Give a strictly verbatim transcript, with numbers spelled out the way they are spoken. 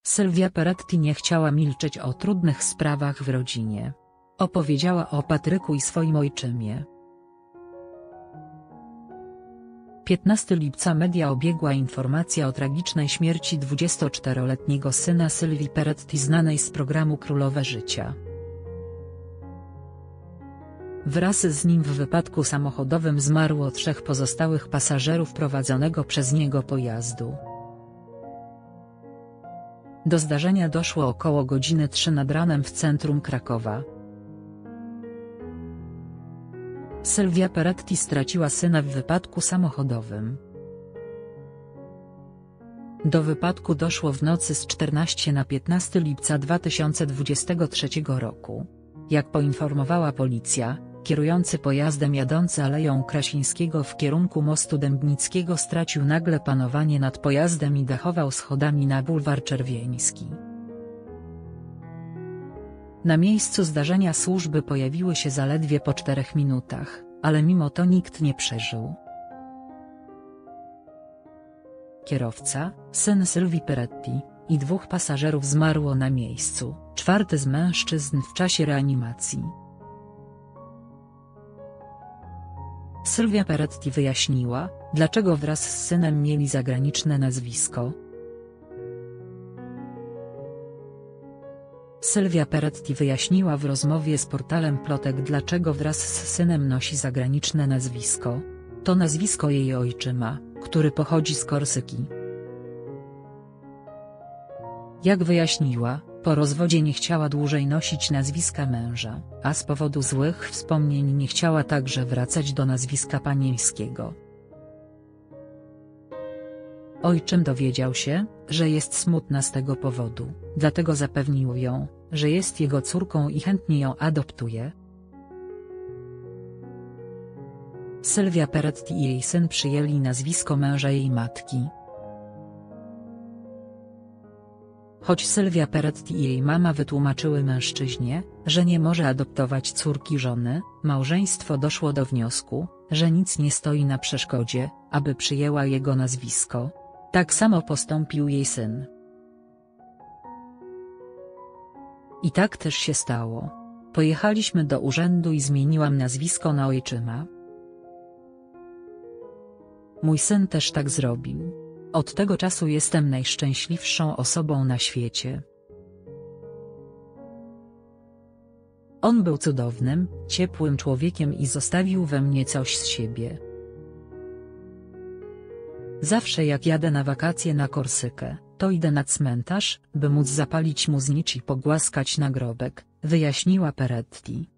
Sylwia Peretti nie chciała milczeć o trudnych sprawach w rodzinie. Opowiedziała o Patryku i swoim ojczymie. piętnastego lipca media obiegła informacja o tragicznej śmierci dwudziestoczteroletniego syna Sylwii Peretti znanej z programu Królowe Życia. Wraz z nim w wypadku samochodowym zmarło trzech pozostałych pasażerów prowadzonego przez niego pojazdu. Do zdarzenia doszło około godziny trzy nad ranem w centrum Krakowa. Sylwia Peretti straciła syna w wypadku samochodowym. Do wypadku doszło w nocy z czternastego na piętnastego lipca dwa tysiące dwudziestego trzeciego roku. Jak poinformowała policja, kierujący pojazdem jadący Aleją Krasińskiego w kierunku mostu Dębnickiego stracił nagle panowanie nad pojazdem i dachował schodami na bulwar Czerwieński. Na miejscu zdarzenia służby pojawiły się zaledwie po czterech minutach, ale mimo to nikt nie przeżył. Kierowca, syn Sylwii Peretti, i dwóch pasażerów zmarło na miejscu, czwarty z mężczyzn w czasie reanimacji. Sylwia Peretti wyjaśniła, dlaczego wraz z synem mieli zagraniczne nazwisko. Sylwia Peretti wyjaśniła w rozmowie z portalem Plotek, dlaczego wraz z synem nosi zagraniczne nazwisko. To nazwisko jej ojczyma, który pochodzi z Korsyki. Jak wyjaśniła, po rozwodzie nie chciała dłużej nosić nazwiska męża, a z powodu złych wspomnień nie chciała także wracać do nazwiska panieńskiego. Ojczym dowiedział się, że jest smutna z tego powodu, dlatego zapewnił ją, że jest jego córką i chętnie ją adoptuje. Sylwia Peretti i jej syn przyjęli nazwisko męża jej matki. Choć Sylwia Peretti i jej mama wytłumaczyły mężczyźnie, że nie może adoptować córki żony, małżeństwo doszło do wniosku, że nic nie stoi na przeszkodzie, aby przyjęła jego nazwisko. Tak samo postąpił jej syn. I tak też się stało. Pojechaliśmy do urzędu i zmieniłam nazwisko na ojczyma. Mój syn też tak zrobił. Od tego czasu jestem najszczęśliwszą osobą na świecie. On był cudownym, ciepłym człowiekiem i zostawił we mnie coś z siebie. Zawsze jak jadę na wakacje na Korsykę, to idę na cmentarz, by móc zapalić mu znicz i pogłaskać nagrobek, wyjaśniła Peretti.